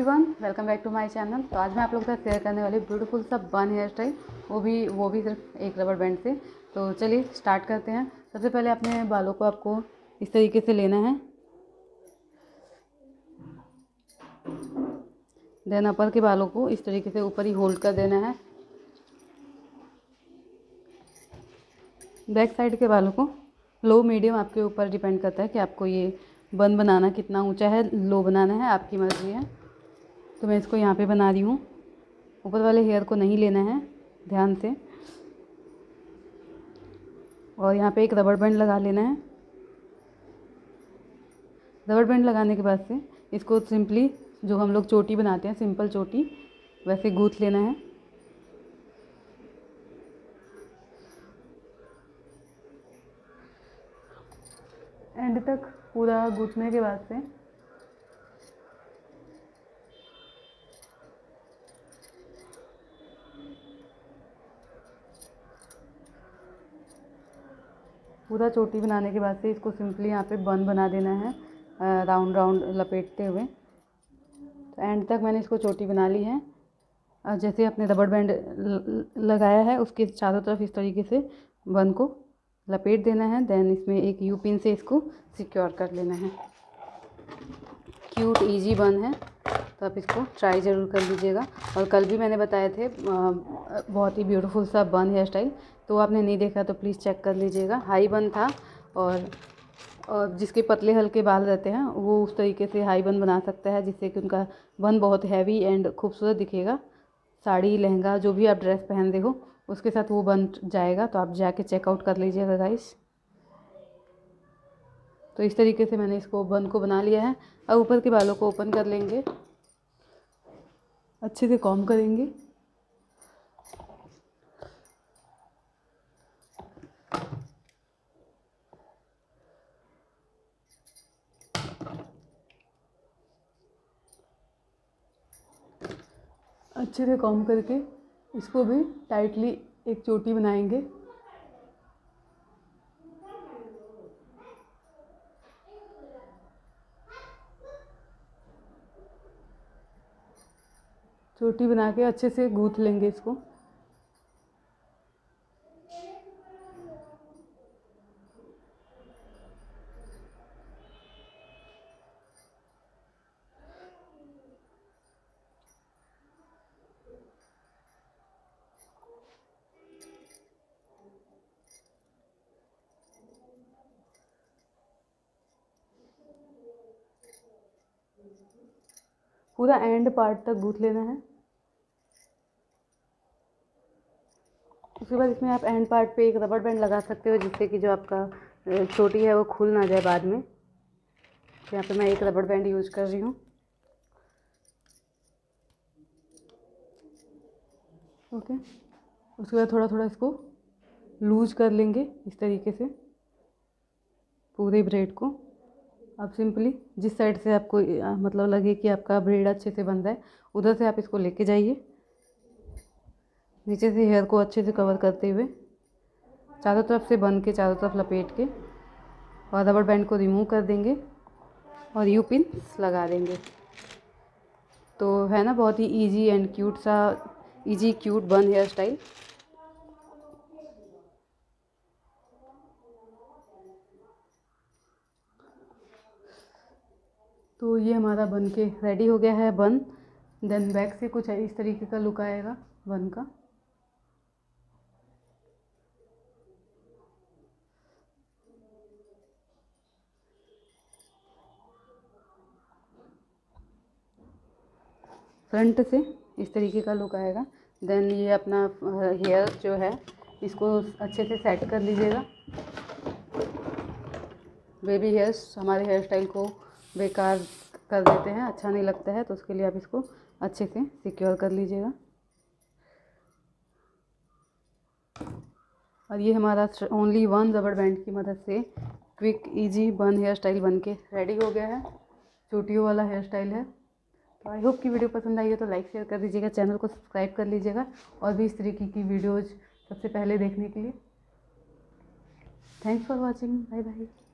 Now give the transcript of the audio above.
Everyone, welcome back to my channel. तो आज मैं आप लोगों के साथ शेयर करने वाली ब्यूटीफुल सा बन हेयर स्टाइल, वो भी सिर्फ एक रबर बैंड से। तो चलिए स्टार्ट करते हैं। सबसे पहले अपने बालों को आपको इस तरीके से लेना है। देन अपर के बालों को इस तरीके से ऊपर ही होल्ड कर देना है। बैक साइड के बालों को लो मीडियम आपके ऊपर डिपेंड करता है कि आपको ये बन बनाना कितना ऊंचा है, लो बनाना है, आपकी मर्ज़ी है। तो मैं इसको यहाँ पे बना रही हूँ। ऊपर वाले हेयर को नहीं लेना है ध्यान से, और यहाँ पे एक रबर बैंड लगा लेना है। रबर बैंड लगाने के बाद से इसको सिंपली, जो हम लोग चोटी बनाते हैं सिंपल चोटी, वैसे गूँथ लेना है। एंड तक पूरा गूँथने के बाद से पूरा चोटी बनाने के बाद से इसको सिंपली यहाँ पे बन बना देना है, राउंड राउंड लपेटते हुए। तो एंड तक मैंने इसको चोटी बना ली है। और जैसे अपने रबर बैंड लगाया है उसके चारों तरफ इस तरीके से बन को लपेट देना है। देन इसमें एक यू पिन से इसको सिक्योर कर लेना है। क्यूट इजी बन है, तो आप इसको ट्राई ज़रूर कर लीजिएगा। और कल भी मैंने बताए थे बहुत ही ब्यूटीफुल सा बन हेयर स्टाइल, तो आपने नहीं देखा तो प्लीज़ चेक कर लीजिएगा। हाई बन था, और जिसके पतले हल्के बाल रहते हैं वो उस तरीके से हाई बन बना सकता है, जिससे कि उनका बन बहुत हैवी एंड खूबसूरत दिखेगा। साड़ी लहंगा जो भी आप ड्रेस पहनते हो उसके साथ वो बन जाएगा। तो आप जाके चेकआउट कर लीजिएगा गाइस। तो इस तरीके से मैंने इसको बन को बना लिया है। अब ऊपर के बालों को ओपन कर लेंगे, अच्छे से कॉम्ब करेंगे। अच्छे से कॉम्ब करके इसको भी टाइटली एक चोटी बनाएंगे। चोटी बना के अच्छे से गूँथ लेंगे इसको। पूरा एंड पार्ट तक गूँथ लेना है। उसके बाद इसमें आप एंड पार्ट पे एक रबर बैंड लगा सकते हो, जिससे कि जो आपका चोटी है वो खुल ना जाए बाद में। तो यहाँ पे मैं एक रबर बैंड यूज कर रही हूँ। ओके, उसके बाद थोड़ा थोड़ा इसको लूज कर लेंगे इस तरीके से पूरे ब्रेड को। आप सिंपली जिस साइड से आपको मतलब लगे कि आपका ब्रेड अच्छे से बन रहा है, उधर से आप इसको लेके जाइए, नीचे से हेयर को अच्छे से कवर करते हुए चारों तरफ से बन के चारों तरफ लपेट के, और रबर बैंड को रिमूव कर देंगे और यू पिन लगा देंगे। तो है ना बहुत ही इजी एंड क्यूट सा, easy cute bun hairstyle. तो ये हमारा बन के रेडी हो गया है बन। देन बैक से कुछ इस तरीके का लुक आएगा बन का। फ्रंट से इस तरीके का लुक आएगा। देन ये अपना हेयर जो है इसको अच्छे से सेट कर लीजिएगा। बेबी हेयर्स हमारे हेयर स्टाइल को बेकार कर देते हैं, अच्छा नहीं लगता है, तो उसके लिए आप इसको अच्छे से सिक्योर कर लीजिएगा। और ये हमारा ओनली वन रबर बैंड की मदद से quick easy bun hairstyle बन के रेडी हो गया है। चोटियों वाला हेयर स्टाइल है। तो आई होप कि वीडियो पसंद आई हो तो लाइक शेयर कर दीजिएगा, चैनल को सब्सक्राइब कर लीजिएगा, और भी इस तरीके की वीडियोज़ सबसे पहले देखने के लिए। Thanks for watching, bye bye.